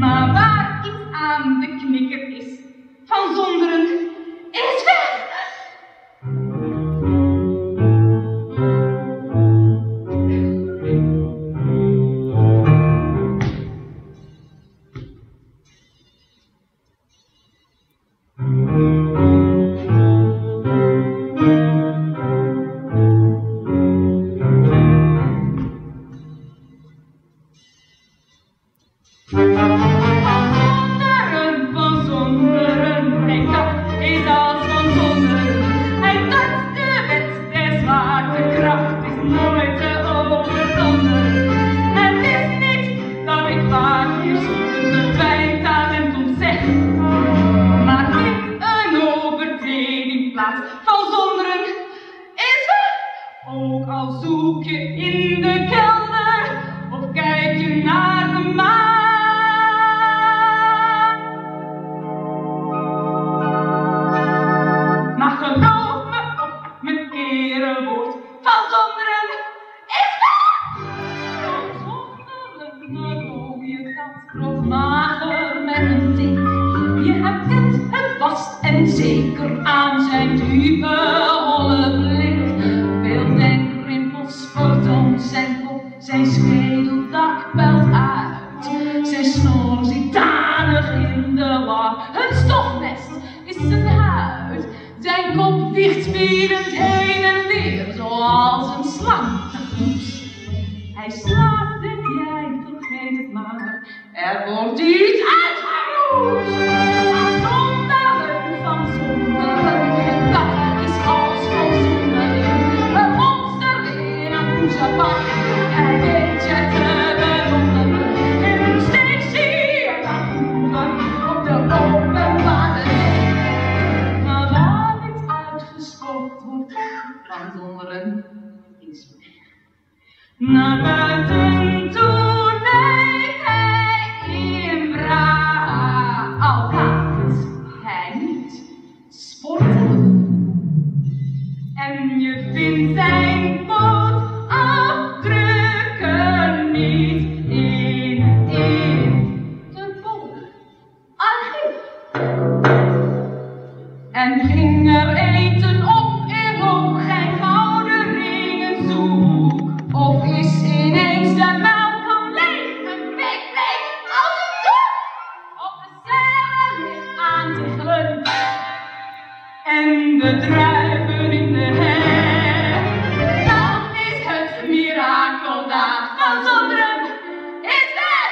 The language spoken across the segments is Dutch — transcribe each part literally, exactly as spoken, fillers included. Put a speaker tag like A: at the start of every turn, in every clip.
A: Maar waar iets aan de knikker is, van zonderen is weg. Naar buiten toe lijkt hij in bra. Al gaat hij niet sporten. En je vindt zijn voetafdrukken niet in, in de bovenarchief. En ging er eten op in Hoogheid, gouden ringen zoek. Of is ineens de melk leeg, een week bleek als een doek. Op de serre ligt aan te glunnen. En de druiven in de her. Dan is het mirakel daar van zonderen is weg.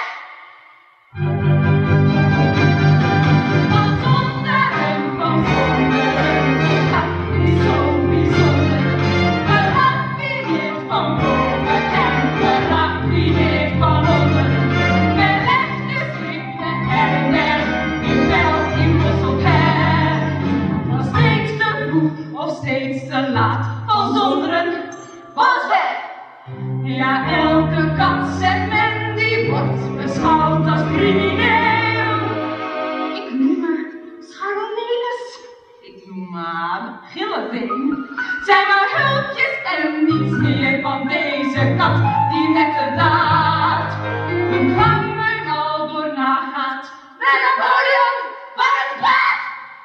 A: Van zonderen, van zonderen, dat is zo bijzonder. Geraffineerd van boven en geraffineerd van onder. Met rechte schriften her en der, in wel in Brussel her. Van steeds te vroeg of steeds te laat, van zonderen was weg. Ja, elke kat, zegt men, die wordt beschouwd als crimineel. Ik noem maar Carolines, ik noem maar Gilleveen. Zijn maar hulpjes en niets meer van deze kat die met de daad hun gangen al door nagaat. Met Napoleon van het kwaad!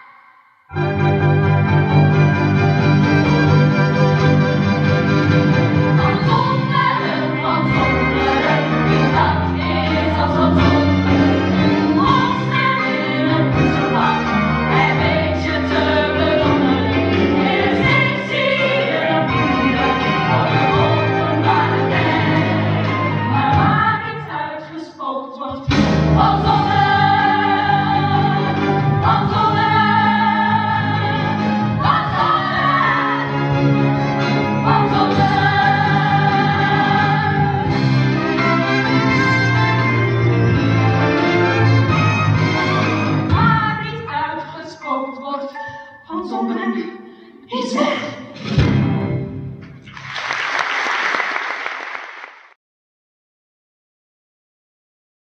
A: Van zonderen, van zonderen, wie dat is als wat zonderen. Ons en in een poeselbad, en weet je te bewonderen. In een steeds zie je een wonder, voor de openbare weg. Maar waar iets uitgespookt wordt, van zonderen, van zonderen, van zonderen, van zonderen. Waar iets uitgespookt wordt, van zonderen is weg.